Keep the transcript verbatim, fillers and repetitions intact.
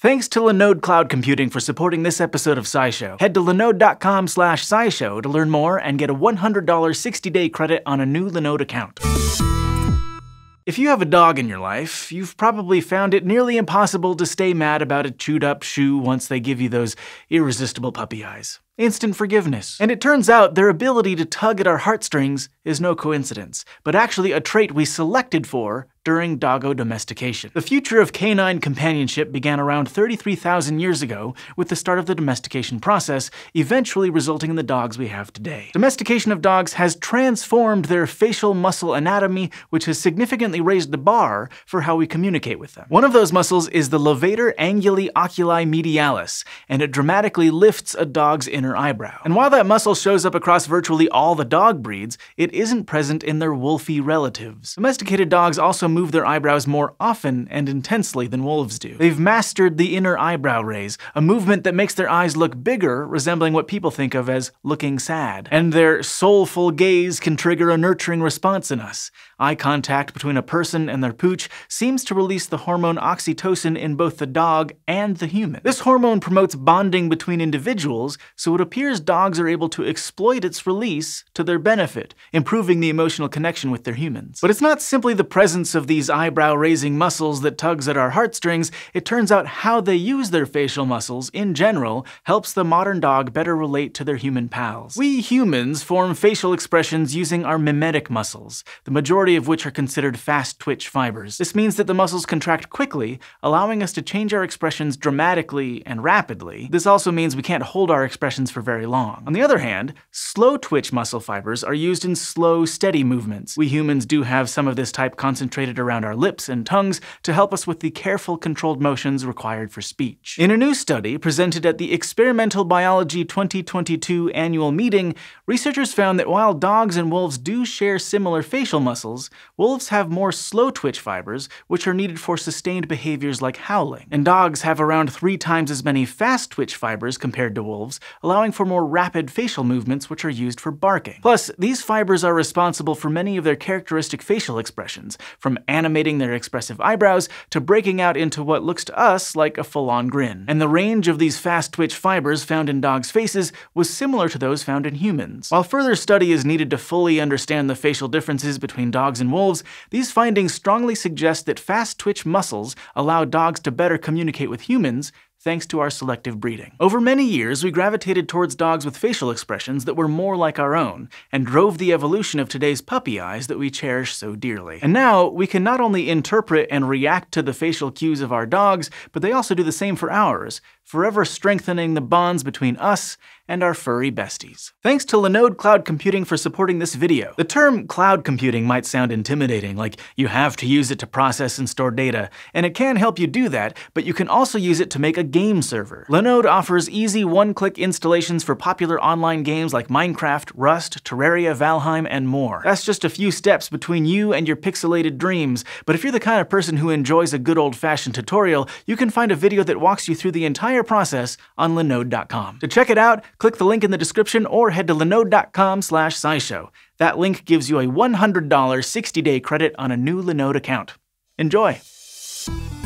Thanks to Linode Cloud Computing for supporting this episode of SciShow. Head to linode dot com slash scishow to learn more and get a one hundred dollar sixty day credit on a new Linode account. If you have a dog in your life, you've probably found it nearly impossible to stay mad about a chewed-up shoe once they give you those irresistible puppy eyes. Instant forgiveness. And it turns out their ability to tug at our heartstrings is no coincidence, but actually a trait we selected for during doggo domestication. The future of canine companionship began around thirty-three thousand years ago with the start of the domestication process, eventually resulting in the dogs we have today. Domestication of dogs has transformed their facial muscle anatomy, which has significantly raised the bar for how we communicate with them. One of those muscles is the levator anguli oculi medialis, and it dramatically lifts a dog's inner eyebrow. And while that muscle shows up across virtually all the dog breeds, it isn't present in their wolfy relatives. Domesticated dogs also move their eyebrows more often and intensely than wolves do. They've mastered the inner eyebrow raise, a movement that makes their eyes look bigger, resembling what people think of as looking sad. And their soulful gaze can trigger a nurturing response in us. Eye contact between a person and their pooch seems to release the hormone oxytocin in both the dog and the human. This hormone promotes bonding between individuals, so it appears dogs are able to exploit its release to their benefit, improving the emotional connection with their humans. But it's not simply the presence of these eyebrow-raising muscles that tugs at our heartstrings. It turns out how they use their facial muscles, in general, helps the modern dog better relate to their human pals. We humans form facial expressions using our mimetic muscles, the majority of which are considered fast-twitch fibers. This means that the muscles contract quickly, allowing us to change our expressions dramatically and rapidly. This also means we can't hold our expressions for very long. On the other hand, slow-twitch muscle fibers are used in slow, steady movements. We humans do have some of this type concentrated around our lips and tongues to help us with the careful, controlled motions required for speech. In a new study presented at the Experimental Biology twenty twenty-two annual meeting, researchers found that while dogs and wolves do share similar facial muscles, wolves have more slow-twitch fibers, which are needed for sustained behaviors like howling. And dogs have around three times as many fast-twitch fibers compared to wolves, allowing for more rapid facial movements which are used for barking. Plus, these fibers are responsible for many of their characteristic facial expressions, from animating their expressive eyebrows to breaking out into what looks to us like a full-on grin. And the range of these fast-twitch fibers found in dogs' faces was similar to those found in humans. While further study is needed to fully understand the facial differences between dogs and wolves, these findings strongly suggest that fast-twitch muscles allow dogs to better communicate with humans, thanks to our selective breeding. Over many years, we gravitated towards dogs with facial expressions that were more like our own, and drove the evolution of today's puppy eyes that we cherish so dearly. And now, we can not only interpret and react to the facial cues of our dogs, but they also do the same for ours, forever strengthening the bonds between us and our furry besties. Thanks to Linode Cloud Computing for supporting this video. The term cloud computing might sound intimidating, like you have to use it to process and store data, and it can help you do that, but you can also use it to make a game server. Linode offers easy one-click installations for popular online games like Minecraft, Rust, Terraria, Valheim, and more. That's just a few steps between you and your pixelated dreams, but if you're the kind of person who enjoys a good old-fashioned tutorial, you can find a video that walks you through the entire process on linode dot com. To check it out, click the link in the description or head to linode dot com slash scishow. That link gives you a one hundred dollar sixty day credit on a new Linode account. Enjoy!